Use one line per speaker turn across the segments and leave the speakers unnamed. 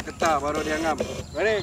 Ketar baru dia ngam. Balik.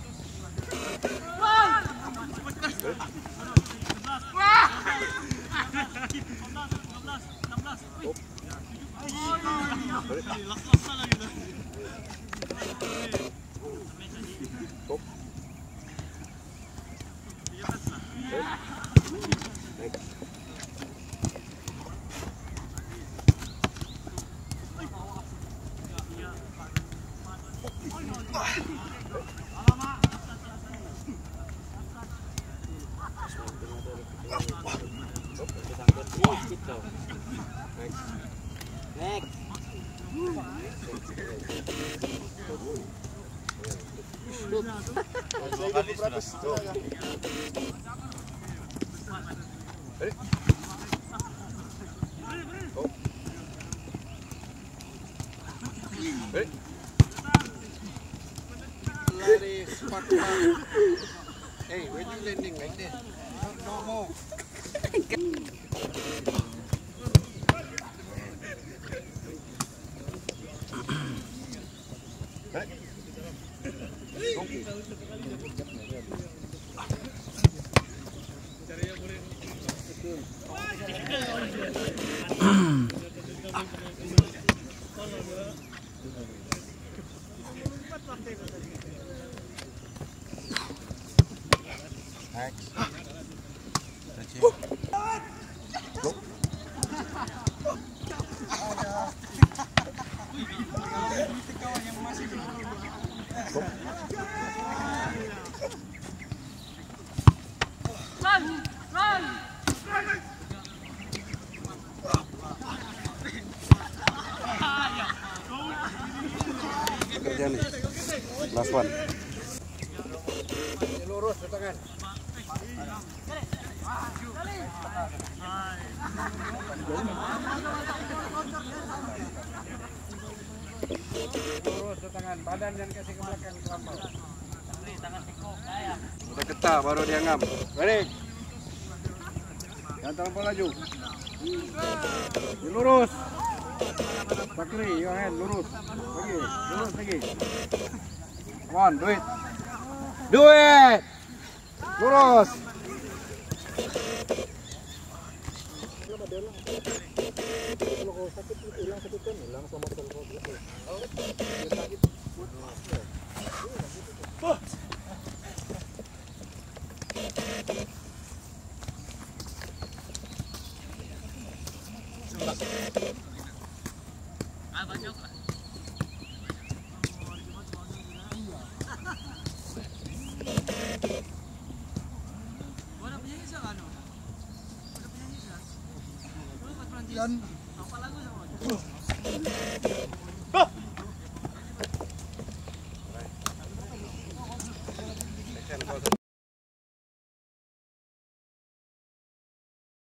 Hey, where you landing like this? No more. Kerja nih, last one. Lurus ke tangan. Lurus ke tangan, badan jangan kasih ke belakang terlampau. Udah ketar baru dia ngam. Balik. Jangan terlampau laju. Lurus. Bakri, your hand, lurus. Lagi, lurus lagi. Come on, do it. Do it. Lurus. Kalau sakit hilang sakit kan hilang sama kalau gitu. Oh, sakit.
Banyak lah. Ada penyanyi siapa ano? Ada penyanyi siapa? Dulu kat Prancis. Apa lagu sama?